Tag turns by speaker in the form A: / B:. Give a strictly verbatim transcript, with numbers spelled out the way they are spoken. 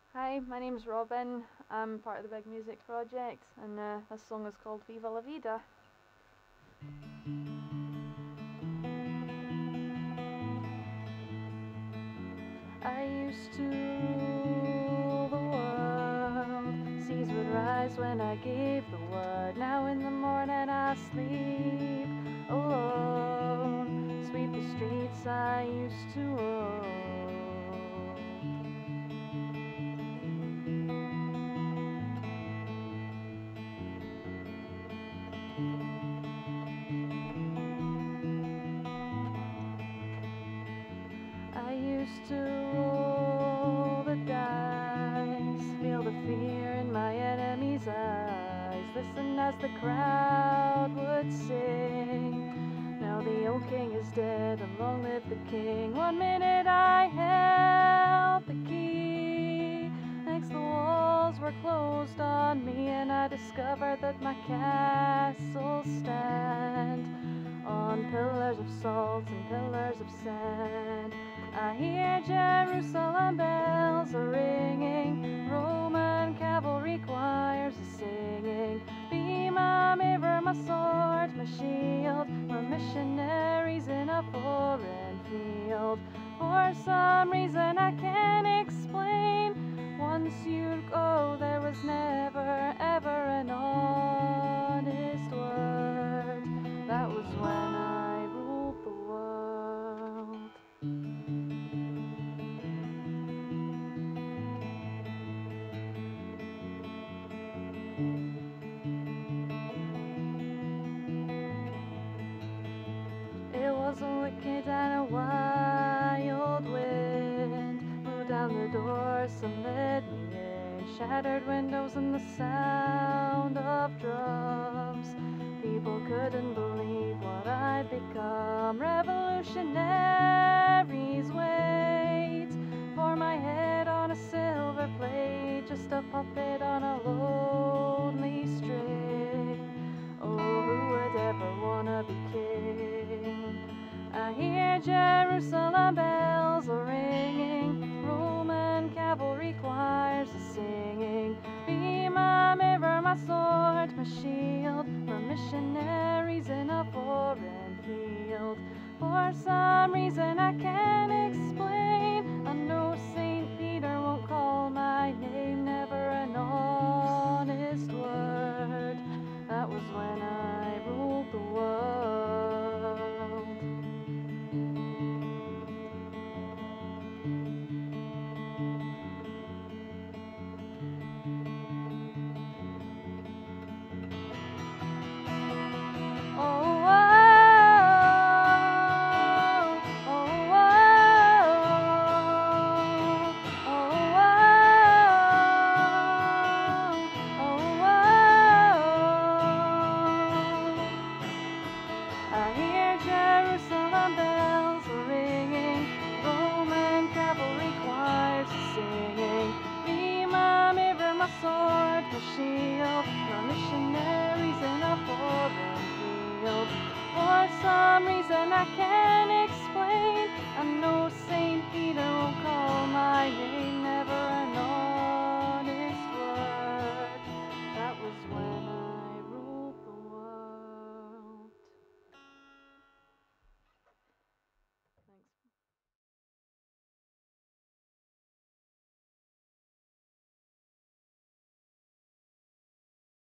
A: Hi, my name's Robyn. I'm part of the Big Music Project, and uh, this song is called Viva, Vida. I used to rule the world. Seas would rise when I gave the word. Now in the morning I sleep alone. Sweep the streets I used to own. I used to roll the dice, feel the fear in my enemy's eyes, listen as the crowd would sing. Now the old king is dead, and long live the king. One minute I held the key, next the walls were closed on me, and I discovered that my castles stand on pillars of salt and pillars of sand. I hear Jerusalem bells are ringing, Roman cavalry choirs are singing. Be my mirror, my sword, my shield, we're missionaries in a foreign field. For some reason I can't explain, once you'd go there was never ever an honest word. That was when I ruled the world. It was a wicked and a wild wind, blew down the doors and led me in, shattered windows and the sound of drums. People couldn't believe what I'd become. Revolutionaries wait for my head on a silver plate, just a puppet on a lonely string. Oh, who would ever wanna be king? I hear Jerusalem bells are ringing, Roman cavalry choirs are singing. Be my mirror, my sword, my shield, we're missionaries in a foreign field. For some reason I can't explain, I know Saint Peter won't call my name, never an honest word. That was when I ruled the world. Oh, oh, oh, oh, oh, oh, oh, I hear Jerusalem bells are ringing, Roman cavalry choirs are singing. Be my mirror, my sword, my shield, we're missionaries in a foreign field. For some reason I can't